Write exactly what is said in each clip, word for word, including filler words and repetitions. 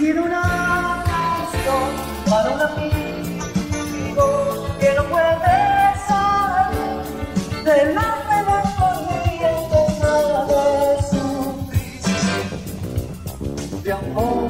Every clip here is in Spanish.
Quisiera una canción para un amigo que no puede salir de la melancolía eterna de su de amor.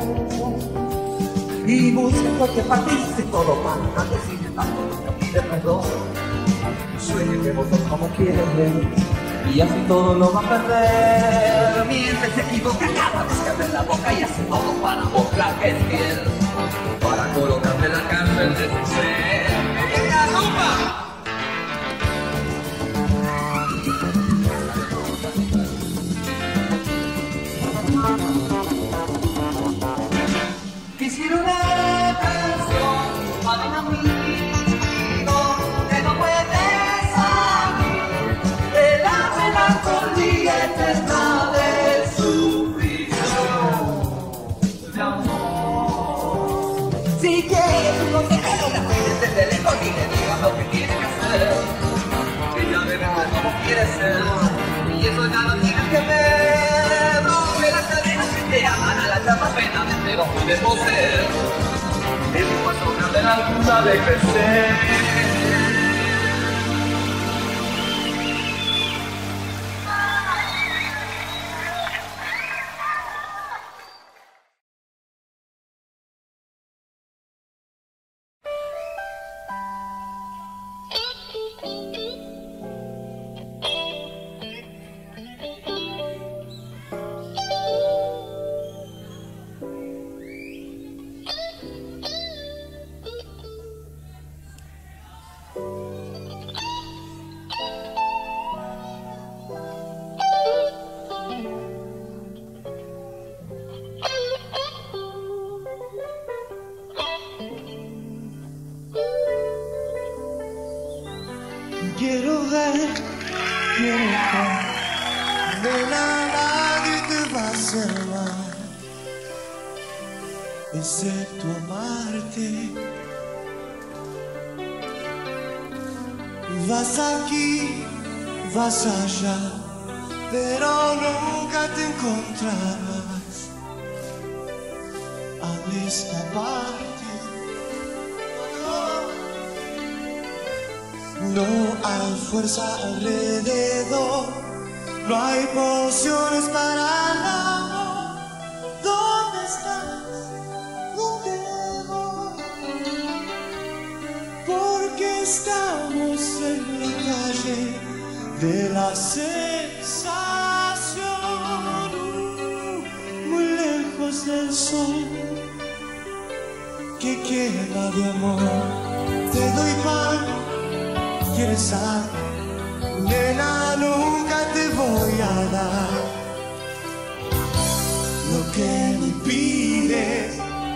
Y busca en cualquier parte y dice todo para decirle tanto lo que pide perdón. Sueñe que vos sos como quieren y así todo lo va a perder. Mientras se equivoca cada vez que abre la boca y hace todo para mostrar que es fiel, para colocarle la cárcel de su ser. ¡Que viene la rumba! Quisiera una canción para un amigo que no puede salir de la melancolía eterna de su prisión de amor. Si quieres un consejero, la cuides desde lejos y le digas lo que tiene que hacer. Ella debe ser como quiere ser y eso ya no tienes que ver. Rompe las cadenas que te aman a la llama pena de no puedes poseer. El paso grande la altura de crecer. Quiero ver, quiero ver, nena, nadie te va a hacer mal, excepto amarte. Vas aquí, vas allá, pero nunca te encontrarás al escaparte. No hay fuerza alrededor, no hay pociones para el amor. ¿Dónde estás? ¿Dónde voy? Porque estamos en la calle de la sensación, uh, muy lejos del sol que queda de amor. Te doy pan, ¿quieres sal? Nena, nunca te voy a dar lo que me pides.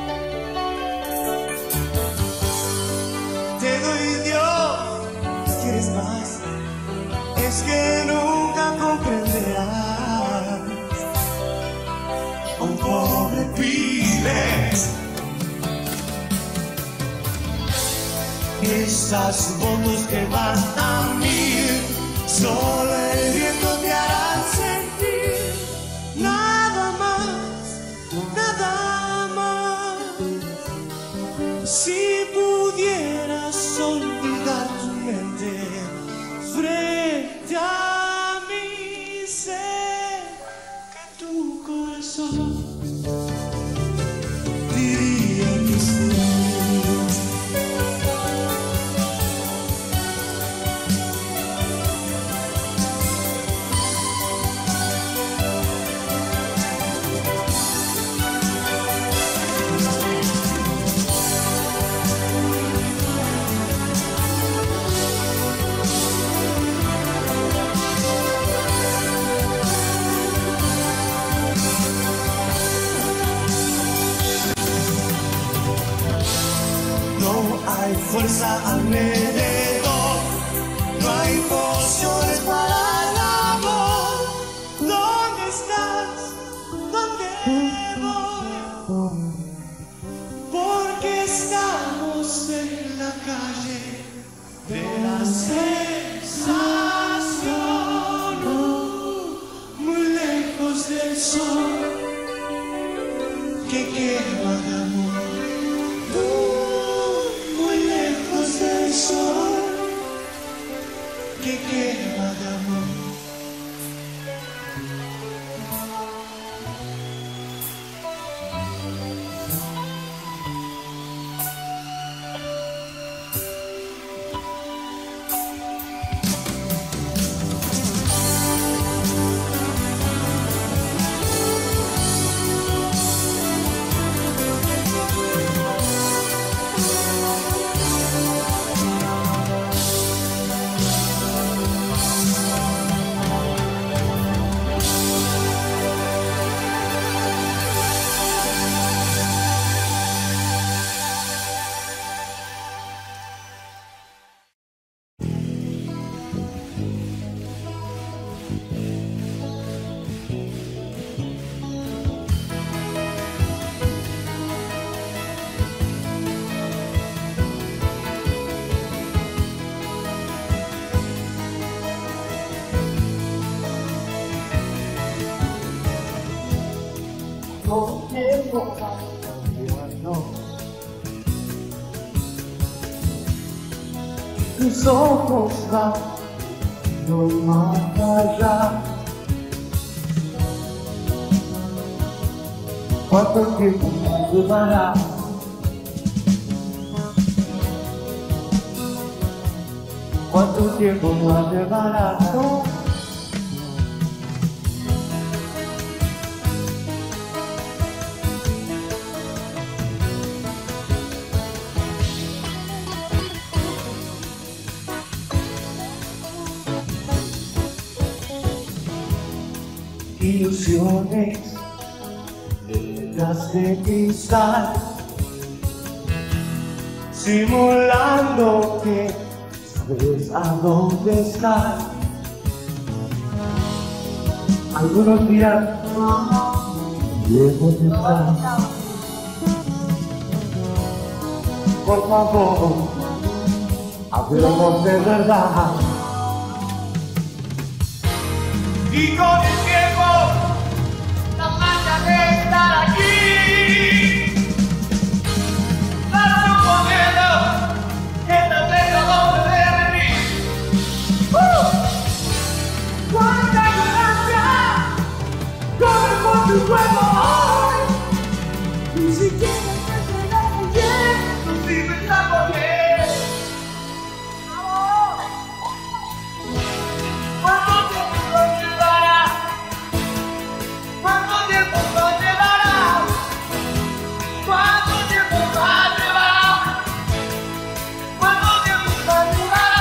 Te doy Dios, ¿quieres más? Es que nunca comprenderás. Un pobre pides. Esas fotos que van a mil, solo el viento te hará sentir. Nada más, nada más. Si pudieras olvidar tu mente frente a mí, sé que tu corazón diría que sí. Hay fuerza alrededor, no hay pociones para el amor. ¿Dónde estás? ¿Dónde voy? Porque estamos en la calle de la sensación, uh, muy lejos del sol que quema. llena de amor. Todo tiempo no. Tus ojos van no más allá. ¿Cuánto tiempo más llevará? ¿Cuánto tiempo más llevará? Ilusiones hechas de cristal, simulando que sabes a dónde estar. Algunos días lejos de estar. Por favor, hablemos de verdad. Y con el tiempo las manchas de estar aquí, estás suponiendo que te tengo donde de mí. ¡Uh! ¡Cuánta ignorancia corre por tu cuerpo hoy! Ni siquiera te quedas bien, tú sí me estás por qué. ¿Cuánto tiempo lo llevará? ¿Cuánto tiempo lo llevará? ¿Cuánto tiempo va a llevar? ¿Cuánto tiempo va a llevar?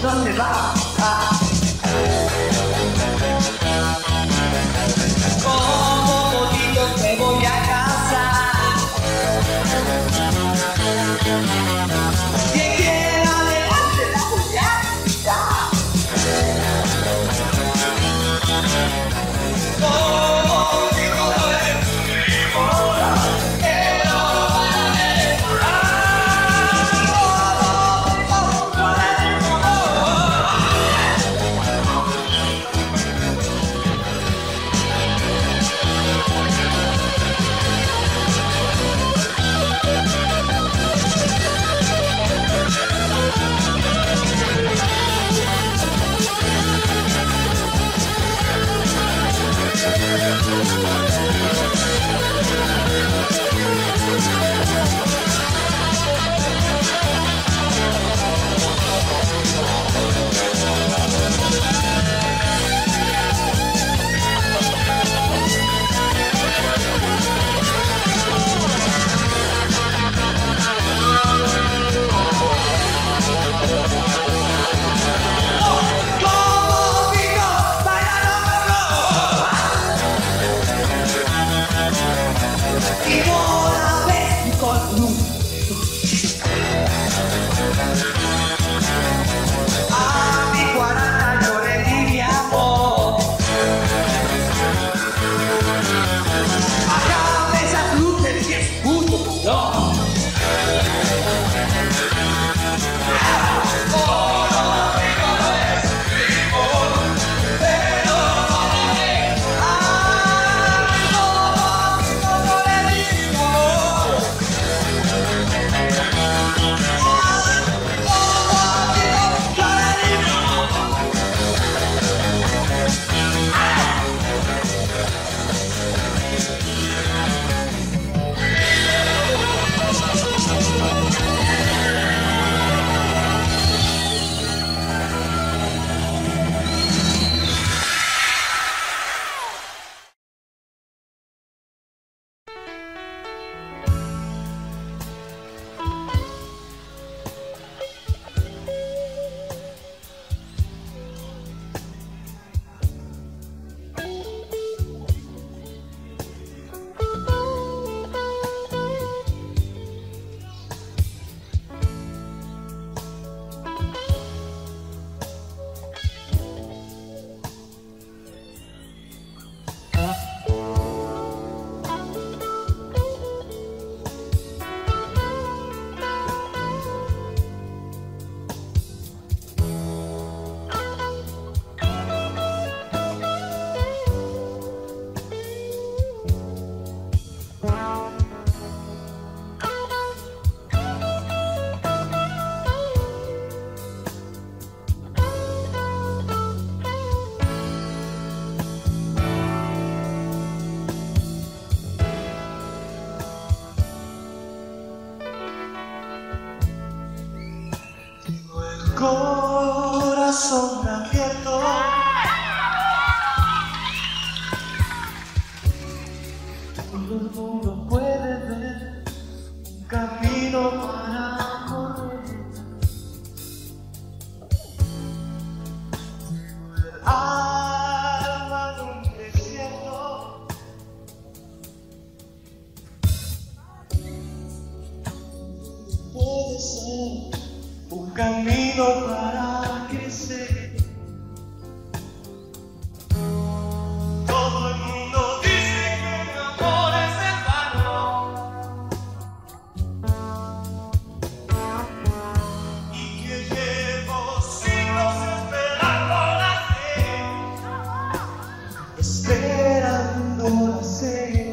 ¿dónde vas? Ah. Como bonito te voy a casar. Quien quiera adelante la voy a quitar. Como bonito es mi boda, que no van a demorar. Corazón abierto, todo el mundo puede ver un camino para correr. Tengo el alma en un desierto, puede ser un camino para crecer. Todo el mundo dice que mi amor es en vano y que llevo siglos esperando nacer, esperando nacer.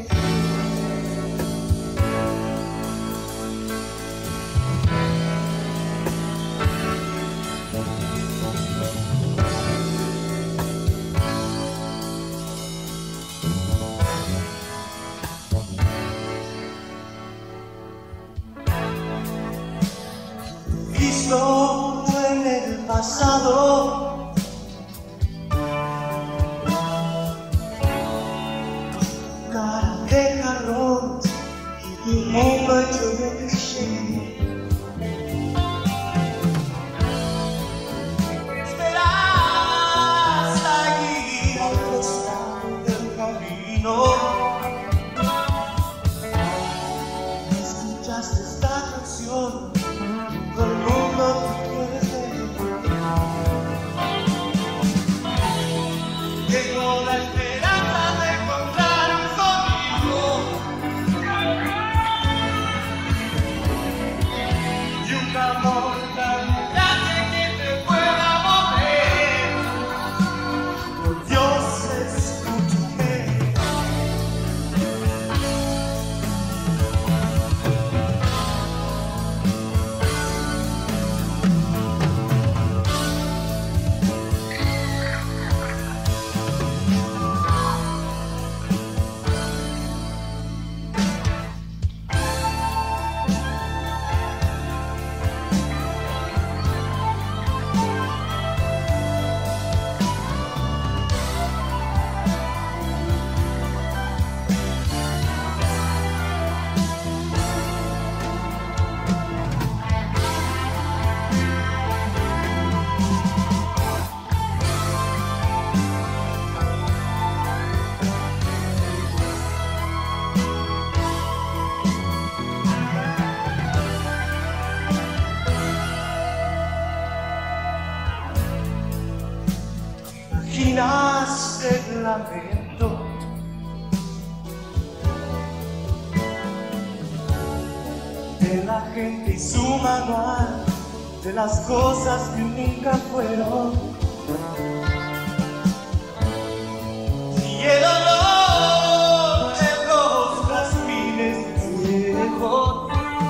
Visto en el pasado, cara de jarrón y tu mundo hecho de cliché. y nace el lamento. De la gente y su manual de las cosas que nunca fueron. Y el olor de los jazmines viejos.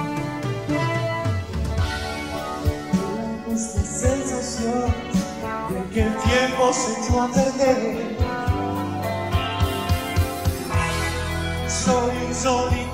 Esta sensación de que el tiempo se echó a perder. Soy un solitario